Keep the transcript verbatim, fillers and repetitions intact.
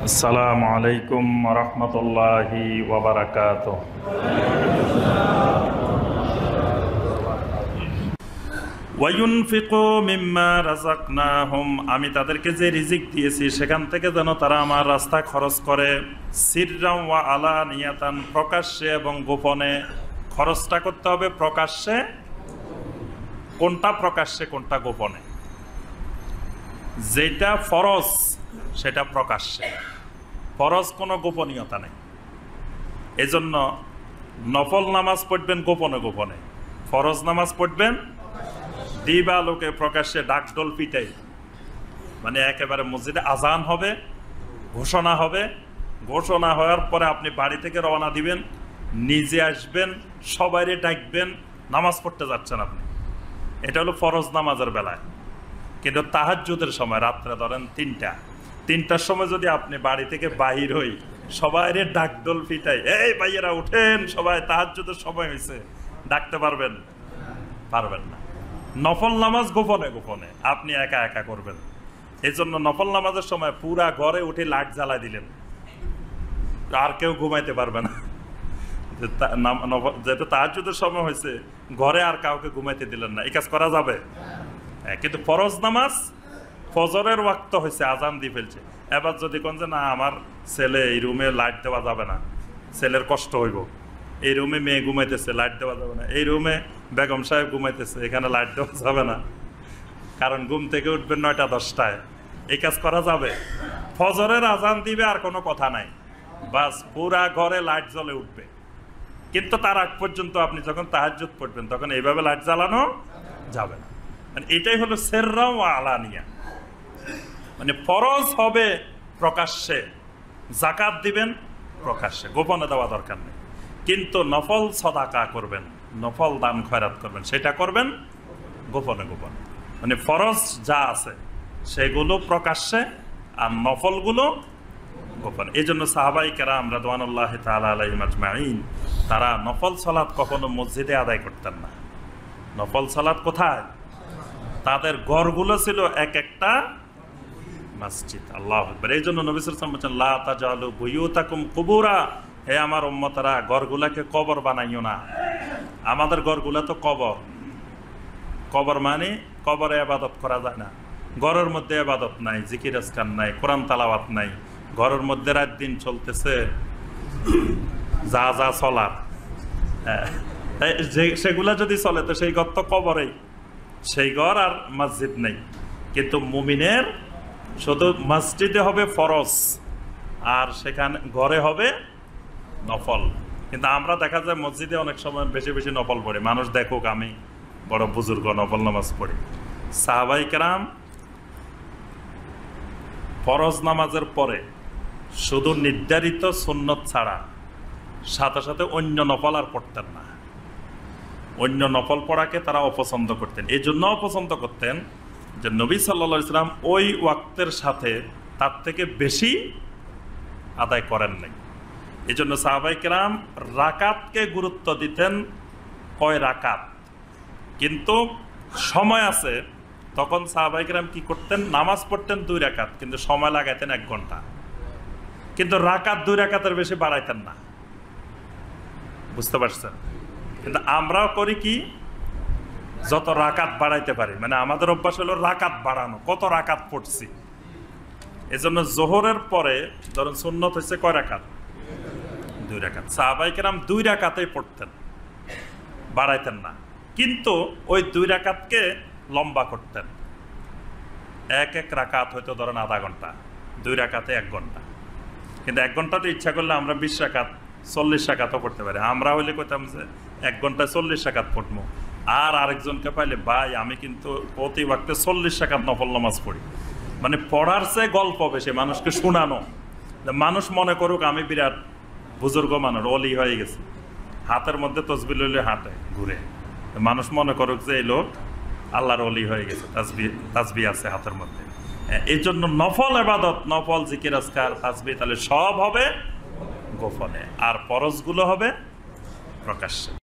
আসসালামু আলাইকুম ওয়া রাহমাতুল্লাহি ওয়া বারাকাতুহু। ওয়া ইউনফিকু মিম্মা রাযাকনাহুম, আমি তাদেরকে যে রিজিক দিয়েছি সেখান থেকে যেন তারা আমার রাস্তায় খরচ করে। সিররাম ওয়া আলানিয়াতান, প্রকাশ্যে এবং গোপনে। খরচটা করতে হবে প্রকাশ্যে। কোনটা প্রকাশ্যে কোনটা গোপনে? যেটা ফরজ সেটা প্রকাশ্যে, ফরজ কোনো গোপনীয়তা নেই। এজন্য নফল নামাজ পড়বেন গোপনে গোপনে, ফরজ নামাজ পড়বেন দিবা লোকে প্রকাশ্যে ডাকডোল পিটাই। মানে একেবারে মসজিদে আজান হবে, ঘোষণা হবে, ঘোষণা হওয়ার পরে আপনি বাড়ি থেকে রওনা দিবেন, নিজে আসবেন, সবাইরে ডাকবেন, নামাজ পড়তে যাচ্ছেন আপনি। এটা হলো ফরজ নামাজের বেলায়। কিন্তু তাহাজ্জুদের সময় রাত্রে ধরেন তিনটা তিনটার সময় যদি আপনি বাড়ি থেকে বাহির হই, সবাইরে ডাকডোল পিটাই, এই ভাইয়েরা উঠেন, সবাই তাহাজ্জুদের সময় হয়েছে, ডাকতে পারবেন? পারবেন না। নফল নামাজ গোপনে গোপনে আপনি একা একা করবেন। এই জন্য নফল নামাজের সময় পুরা ঘরে উঠে লাইট জ্বালাই দিলেন, আর কেউ ঘুমাইতে পারবে না। যেহেতু তাহাজ্জুদের সময় হয়েছে, ঘরে আর কাউকে ঘুমাইতে দিলেন না, এই কাজ করা যাবে? কিন্তু ফরজ নামাজ ফজরের ওয়াক্ত হয়েছে, আজান দিয়ে ফেলছে, এবার যদি কোন যে না আমার ছেলে এই রুমে লাইট দেওয়া যাবে না, ছেলের কষ্ট হইব, এই রুমে মেয়ে ঘুমাইতেছে লাইট দেওয়া যাবে না, এই রুমে বেগম সাহেব ঘুমাইতেছে এখানে লাইট দেওয়া যাবে না, কারণ ঘুম থেকে উঠবেন নয়টা দশটায়, এই কাজ করা যাবে? ফজরের আজান দিবে আর কোনো কথা নাই, বাস পুরা ঘরে লাইট জ্বলে উঠবে। কিন্তু তার আগ পর্যন্ত আপনি যখন তাহাজ্জুদ পড়বেন তখন এইভাবে লাইট জ্বালানো যাবে না। মানে এটাই হলো সিররা ওয়া আলানিয়া। মানে ফরজ হবে প্রকাশ্যে, যাকাত দিবেন প্রকাশ্যে, গোপনে দেওয়া দরকার নেই। কিন্তু নফল সাদাকা করবেন, নফল দান খয়রাত করবেন, সেটা করবেন গোপনে গোপনে। মানে ফরজ যা আছে সেগুলো প্রকাশ্যে আর নফলগুলো গোপনে। এই জন্য সাহাবাই কেরাম রাদওয়ানুল্লাহি তাআলা আলাইহিম আজমাইন তারা নফল সালাত কখনো মসজিদে আদায় করতেন না। নফল সালাত কোথায়? তাদের ঘরগুলো ছিল এক একটা মসজিদ। আল্লাহু আকবার। এই জন্য নবী সাল্লাল্লাহু আলাইহি ওয়াসাল্লাম বলেছেন, লা তাজালু বুয়ুতাকুম কুবুরা, হে আমার উম্মতরা ঘরগুলাকে কবর বানাইও না। আমাদের ঘরগুলা তো কবর। কবর মানে কবরে ইবাদত করা যায় না, ঘরের মধ্যে ইবাদত নাই, জিকির আজকার নাই, কোরআন তেলাওয়াত নাই, ঘরের মধ্যে রাত দিন চলতেছে যা যা চলার, সেগুলা যদি চলে তো সেই ঘর তো কবরেই, সেই ঘর আর মসজিদ নেই। কিন্তু মুমিনের শুধু মসজিদে হবে ফরজ আর সেখানে ঘরে হবে নফল। কিন্তু আমরা দেখা যায় মসজিদে অনেক সময় বেশি বেশি নফল পড়ি, মানুষ দেখুক আমি বড় বুজুর্গ নফল নামাজ পড়ি। সাহাবাই কেরাম ফরজ নামাজের পরে শুধু নির্ধারিত সুন্নত ছাড়া সাথে সাথে অন্য নফল আর পড়তেন না। অন্য নফল পড়াকে তারা অপছন্দ করতেন। এই জন্য অপছন্দ করতেন যে নবী সাল্লাল্লাহু আলাইহি ওয়াসাল্লাম ওই ওয়াক্তের সাথে তার থেকে বেশি আদায় করেন নাই। এই জন্য সাহাবাই কেরাম রাকাতকে গুরুত্ব দিতেন, কয় রাকাত। কিন্তু সময় আছে তখন সাহাবাই কেরাম কি করতেন? নামাজ পড়তেন দুই রাকাত, কিন্তু সময় লাগাইতেন এক ঘন্টা। কিন্তু রাকাত দুই রাকাতের বেশি বাড়াইতেন না। বুঝতে পারছেন? কিন্তু আমরাও করি কি, যত রাকাত বাড়াইতে পারি, মানে আমাদের অভ্যাস হলো রাকাত বাড়ানো, কত রাকাত পড়ছি। এজন্য জোহরের পরে ধরুন সুন্নত হচ্ছে কয় রাকাত? দুই রাকাত। সাহাবাই কেরাম দুই রাকাতেই পড়তেন, বাড়াইতেন না। কিন্তু ওই দুই রাকাতকে লম্বা করতেন। এক এক রাকাত হয়তো ধরেন আধা ঘন্টা, দুই রাকাতে এক ঘন্টা। কিন্তু এক ঘন্টাতে ইচ্ছা করলে আমরা বিশ রাকাত চল্লিশ রাকাতও পড়তে পারি। আমরা হইলে কইতাম যে এক ঘন্টায় চল্লিশ রাকাত পড়বো, আর আরেকজনকে পাইলে ভাই আমি কিন্তু প্রতি ওয়াক্তে চল্লিশ রাকাত নফল নামাজ পড়ি। মানে পড়ার চেয়ে গল্প বেশি, মানুষকে শোনানো, মানুষ মনে করুক আমি বিরাট বুজুর্গ মানুষ, অলি হয়ে গেছে, হাতের মধ্যে তসবিহ লইলে হাঁটে ঘুরে, মানুষ মনে করুক যে এই লোক আল্লাহর অলি হয়ে গেছে, তাসবিহ তাসবিহ আছে হাতের মধ্যে। এই জন্য নফল ইবাদত, নফল জিকির আজকার তাসবিহ তাহলে সব হবে গোপনে, আর ফরজগুলো হবে প্রকাশ্যে।